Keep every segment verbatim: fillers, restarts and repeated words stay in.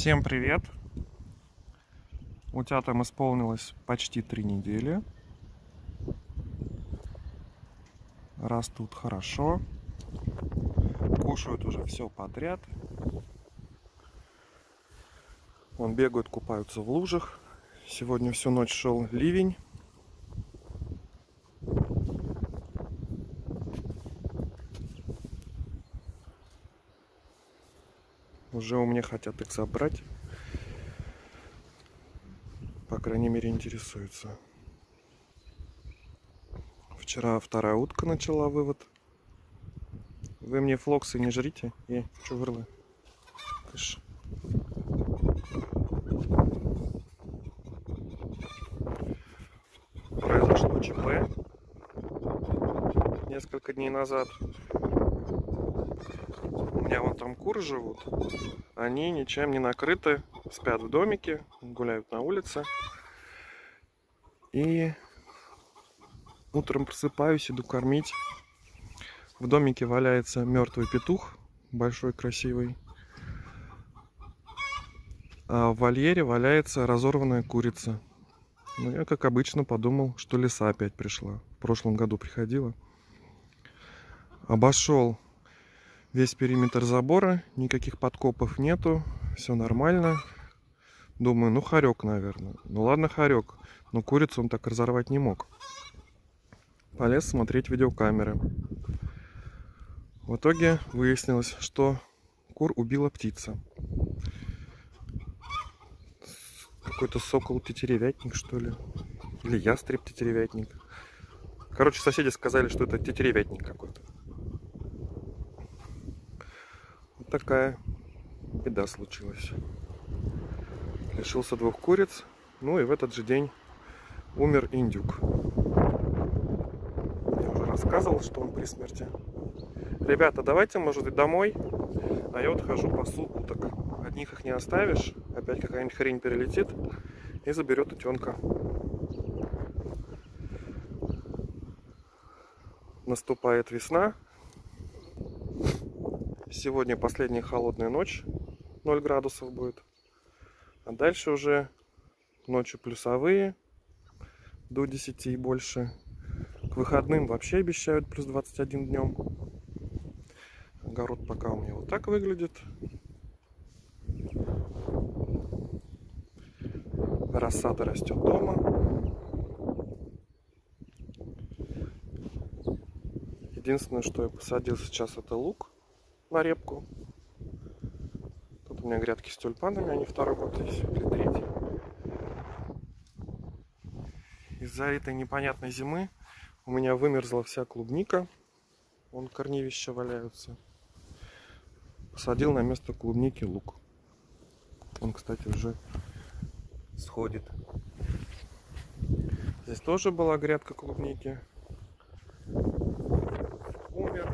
Всем привет! Утятам исполнилось почти три недели. Растут хорошо. Кушают уже все подряд. Вон бегают, купаются в лужах. Сегодня всю ночь шел ливень. Уже у меня хотят их забрать. По крайней мере, интересуются. Вчера вторая утка начала вывод. Вы мне флоксы не жрите. И что вырлы? Кыш. Произошло ЧП несколько дней назад. У меня вон там куры живут. Они ничем не накрыты. Спят в домике, гуляют на улице. И утром просыпаюсь, иду кормить. В домике валяется мертвый петух, большой, красивый. А в вольере валяется разорванная курица. Ну, я, как обычно, подумал, что лиса опять пришла. В прошлом году приходила. Обошел весь периметр забора, никаких подкопов нету, все нормально. Думаю, ну хорек, наверное. Ну ладно, хорек, но курицу он так разорвать не мог. Полез смотреть видеокамеры. В итоге выяснилось, что кур убила птица. Какой-то сокол-тетеревятник, что ли. Или ястреб-тетеревятник. Короче, соседи сказали, что это тетеревятник какой-то. Вот такая беда случилась. Лишился двух куриц. Ну и в этот же день умер индюк. Я уже рассказывал, что он при смерти. Ребята, давайте, может быть, домой. А я вот хожу, пасу уток. Одних их не оставишь. Опять какая-нибудь хрень перелетит и заберет утенка. Наступает весна. Сегодня последняя холодная ночь. ноль градусов будет. А дальше уже ночью плюсовые. До десяти и больше. К выходным вообще обещают плюс двадцать один днем. Огород пока у меня вот так выглядит. Рассада растет дома. Единственное, что я посадил сейчас, это лук на репку. Тут у меня грядки с тюльпанами, они второй год есть, или третий. Из-за этой непонятной зимы у меня вымерзла вся клубника. Вон корневища валяются. Посадил на место клубники лук. Он, кстати, уже сходит. Здесь тоже была грядка клубники. Умер.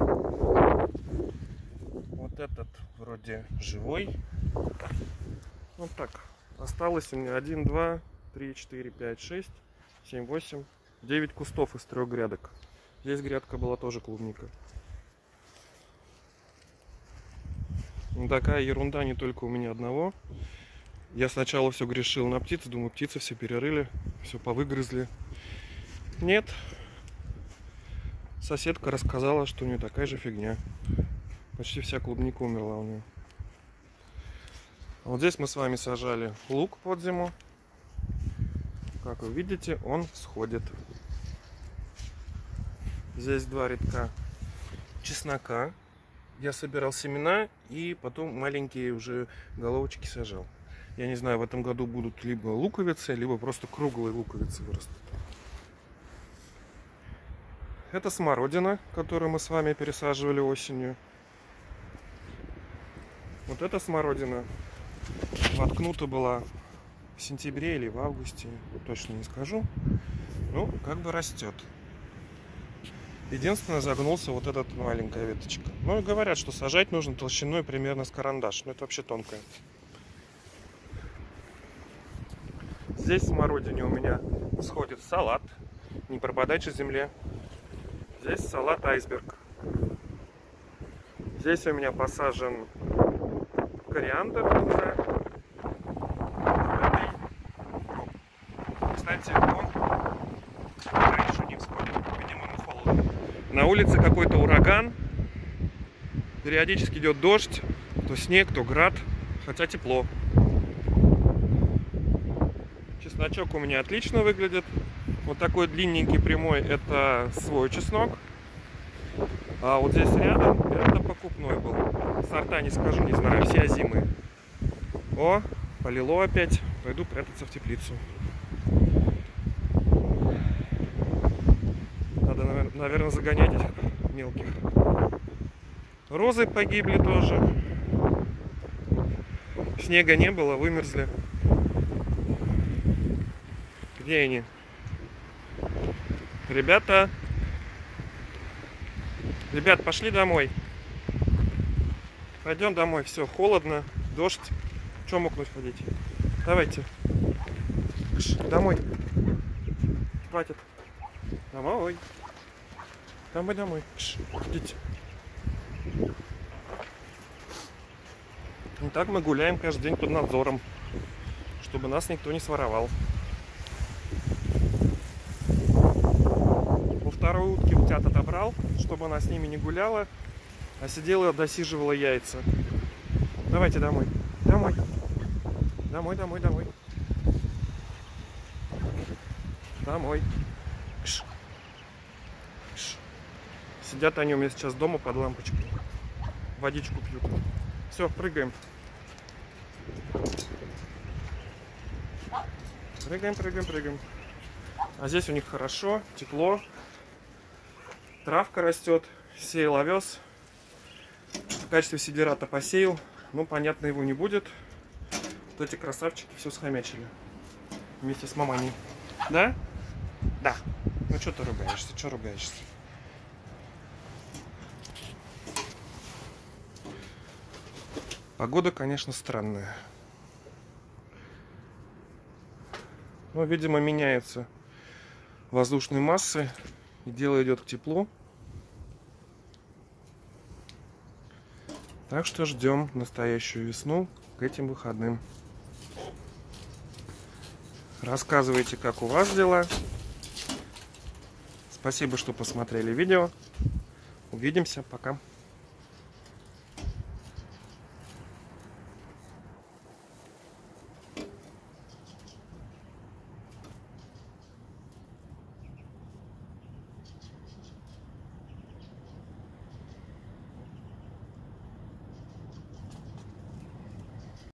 Вот этот вроде живой. Вот так. Осталось у меня один, два, три, четыре, пять, шесть, семь, восемь, девять кустов из трех грядок. Здесь грядка была тоже клубника. Такая ерунда не только у меня одного. Я сначала все грешил на птиц, думаю, птицы все перерыли, все повыгрызли. Нет. Соседка рассказала, что у нее такая же фигня. Почти вся клубника умерла у нее. Вот здесь мы с вами сажали лук под зиму. Как вы видите, он всходит. Здесь два рядка чеснока. Я собирал семена и потом маленькие уже головочки сажал. Я не знаю, в этом году будут либо луковицы, либо просто круглые луковицы вырастут. Это смородина, которую мы с вами пересаживали осенью. Вот эта смородина воткнута была в сентябре или в августе, точно не скажу. Ну, как бы растет. Единственное, загнулся вот эта маленькая веточка. Ну и говорят, что сажать нужно толщиной примерно с карандаш. Но это вообще тонкая. Здесь в смородине у меня сходит салат. Не пропадать же земле. Здесь салат айсберг. Здесь у меня посажен кориандр. Кстати, он крышу не вспомнил. Видимо, ему холодно. На улице какой-то ураган. Периодически идет дождь. То снег, то град. Хотя тепло. Чесночок у меня отлично выглядит. Вот такой длинненький прямой — это свой чеснок. А вот здесь рядом это покупной был. Сорта не скажу, не знаю, все озимые. О, полило опять. Пойду прятаться в теплицу. Надо, наверное, загонять этих мелких. Розы погибли тоже. Снега не было, вымерзли. Где они? Ребята, ребят, пошли домой. Пойдем домой. Все, холодно, дождь. Че мокнуть ходить? Давайте. Кш, домой. Хватит. Домой. Домой, домой. Кш, идите. И так мы гуляем каждый день под надзором, чтобы нас никто не своровал. У второй утки утят отобрал, чтобы она с ними не гуляла, а сидела, досиживала яйца. Давайте домой. Домой. Домой, домой, домой. Домой. Кш. Кш. Сидят они у меня сейчас дома под лампочкой. Водичку пьют. Все, прыгаем. Прыгаем, прыгаем, прыгаем. А здесь у них хорошо, тепло. Травка растет. Сеял овес. В качестве сидерата посеял. Ну, понятно, его не будет. Вот эти красавчики все схомячили. Вместе с маманей. Да? Да. Ну, что ты ругаешься? Что ругаешься? Погода, конечно, странная. Но, видимо, меняются воздушные массы, и дело идет к теплу. Так что ждем настоящую весну к этим выходным. Рассказывайте, как у вас дела. Спасибо, что посмотрели видео. Увидимся. Пока.